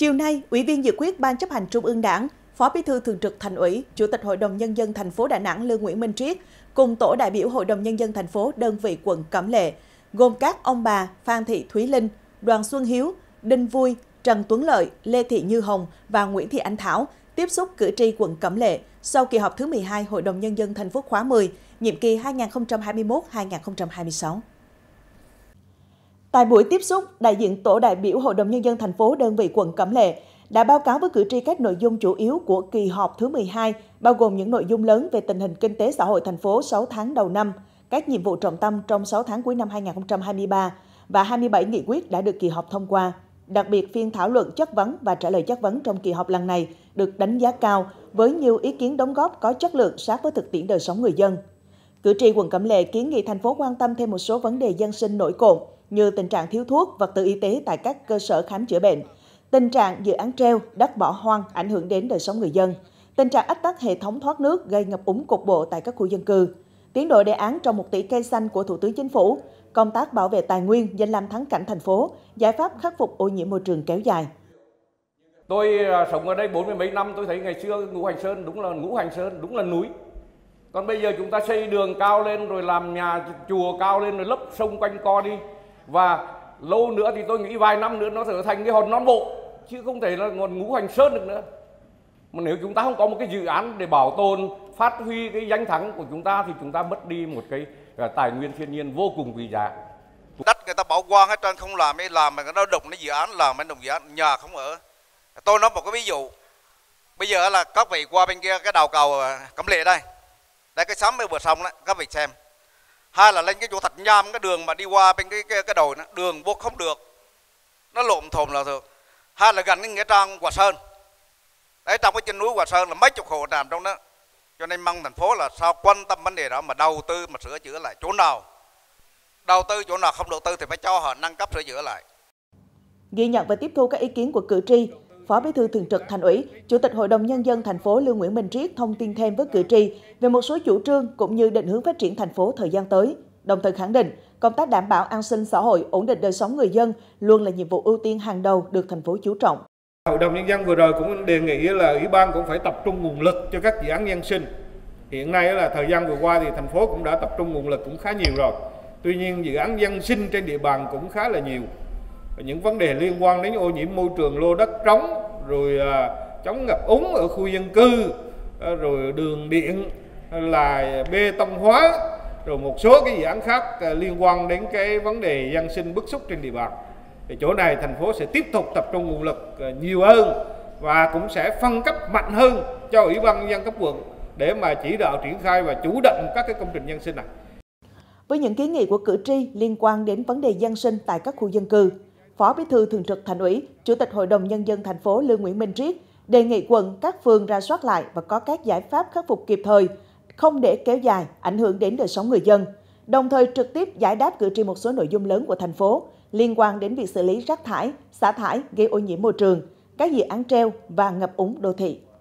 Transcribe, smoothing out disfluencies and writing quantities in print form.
Chiều nay, Ủy viên dự khuyết Ban chấp hành Trung ương Đảng, Phó Bí thư Thường trực Thành ủy, Chủ tịch Hội đồng Nhân dân thành phố Đà Nẵng Lương Nguyễn Minh Triết cùng tổ đại biểu Hội đồng Nhân dân thành phố đơn vị quận Cẩm Lệ, gồm các ông bà Phan Thị Thúy Linh, Đoàn Xuân Hiếu, Đinh Vui, Trần Tuấn Lợi, Lê Thị Như Hồng và Nguyễn Thị Ánh Thảo tiếp xúc cử tri quận Cẩm Lệ sau kỳ họp thứ 12 Hội đồng Nhân dân thành phố khóa 10, nhiệm kỳ 2021-2026. Tại buổi tiếp xúc, đại diện tổ đại biểu Hội đồng Nhân dân thành phố đơn vị quận Cẩm Lệ đã báo cáo với cử tri các nội dung chủ yếu của kỳ họp thứ 12, bao gồm những nội dung lớn về tình hình kinh tế xã hội thành phố 6 tháng đầu năm, các nhiệm vụ trọng tâm trong 6 tháng cuối năm 2023 và 27 nghị quyết đã được kỳ họp thông qua. Đặc biệt, phiên thảo luận chất vấn và trả lời chất vấn trong kỳ họp lần này được đánh giá cao với nhiều ý kiến đóng góp có chất lượng sát với thực tiễn đời sống người dân. Cử tri quận Cẩm Lệ kiến nghị thành phố quan tâm thêm một số vấn đề dân sinh nổi cộm như tình trạng thiếu thuốc, vật tư y tế tại các cơ sở khám chữa bệnh, tình trạng dự án treo, đất bỏ hoang ảnh hưởng đến đời sống người dân, tình trạng ách tắc hệ thống thoát nước gây ngập úng cục bộ tại các khu dân cư, tiến độ đề án trồng 1 tỷ cây xanh của Thủ tướng Chính phủ, công tác bảo vệ tài nguyên, danh lam thắng cảnh thành phố, giải pháp khắc phục ô nhiễm môi trường kéo dài. Tôi sống ở đây 40 mấy năm, tôi thấy ngày xưa Ngũ Hành Sơn đúng là núi. Còn bây giờ chúng ta xây đường cao lên rồi làm nhà chùa cao lên rồi lấp sông quanh co đi. Và lâu nữa thì tôi nghĩ vài năm nữa nó trở thành cái hòn non bộ, chứ không thể là Ngũ Hành Sơn được nữa. Mà nếu chúng ta không có một cái dự án để bảo tồn, phát huy cái danh thắng của chúng ta thì chúng ta mất đi một cái tài nguyên thiên nhiên vô cùng quý giá. Đất người ta bỏ hoang hết trơn, không làm mà nó đụng cái dự án, làm cái đồng dự án, nhà không ở. Tôi nói một cái ví dụ. Bây giờ là các vị qua bên kia cái đầu cầu Cẩm Lệ đây. Đây cái sắm bên bờ sông đó, các vị xem. Hay là lên cái chỗ Thạch Nham, cái đường mà đi qua bên cái đồi đó, đường vô không được. Nó lộn thồm là được. Hay là gần cái nghĩa trang Hòa Sơn. Đấy, trong cái chân núi Hòa Sơn là mấy chục hộ nằm trong đó. Cho nên mong thành phố là sao quan tâm vấn đề đó mà đầu tư mà sửa chữa lại chỗ nào. Đầu tư chỗ nào không đầu tư thì phải cho họ nâng cấp sửa chữa lại. Ghi nhận và tiếp thu các ý kiến của cử tri, Phó Bí thư Thường trực Thành ủy, Chủ tịch Hội đồng Nhân dân thành phố Lương Nguyễn Minh Triết thông tin thêm với cử tri về một số chủ trương cũng như định hướng phát triển thành phố thời gian tới. Đồng thời khẳng định, công tác đảm bảo an sinh xã hội, ổn định đời sống người dân luôn là nhiệm vụ ưu tiên hàng đầu được thành phố chú trọng. Hội đồng Nhân dân vừa rồi cũng đề nghị là Ủy ban cũng phải tập trung nguồn lực cho các dự án dân sinh. Hiện nay là thời gian vừa qua thì thành phố cũng đã tập trung nguồn lực cũng khá nhiều rồi. Tuy nhiên dự án dân sinh trên địa bàn cũng khá là nhiều. Những vấn đề liên quan đến ô nhiễm môi trường, lô đất trống, rồi chống ngập úng ở khu dân cư, rồi đường điện là bê tông hóa, rồi một số cái dự án khác liên quan đến cái vấn đề dân sinh bức xúc trên địa bàn. Thì chỗ này thành phố sẽ tiếp tục tập trung nguồn lực nhiều hơn và cũng sẽ phân cấp mạnh hơn cho Ủy ban Nhân dân cấp quận để mà chỉ đạo triển khai và chủ động các cái công trình dân sinh này. Với những kiến nghị của cử tri liên quan đến vấn đề dân sinh tại các khu dân cư, Phó Bí thư Thường trực Thành ủy, Chủ tịch Hội đồng Nhân dân thành phố Lương Nguyễn Minh Triết đề nghị quận, các phường rà soát lại và có các giải pháp khắc phục kịp thời, không để kéo dài, ảnh hưởng đến đời sống người dân. Đồng thời trực tiếp giải đáp cử tri một số nội dung lớn của thành phố liên quan đến việc xử lý rác thải, xả thải gây ô nhiễm môi trường, các dự án treo và ngập úng đô thị.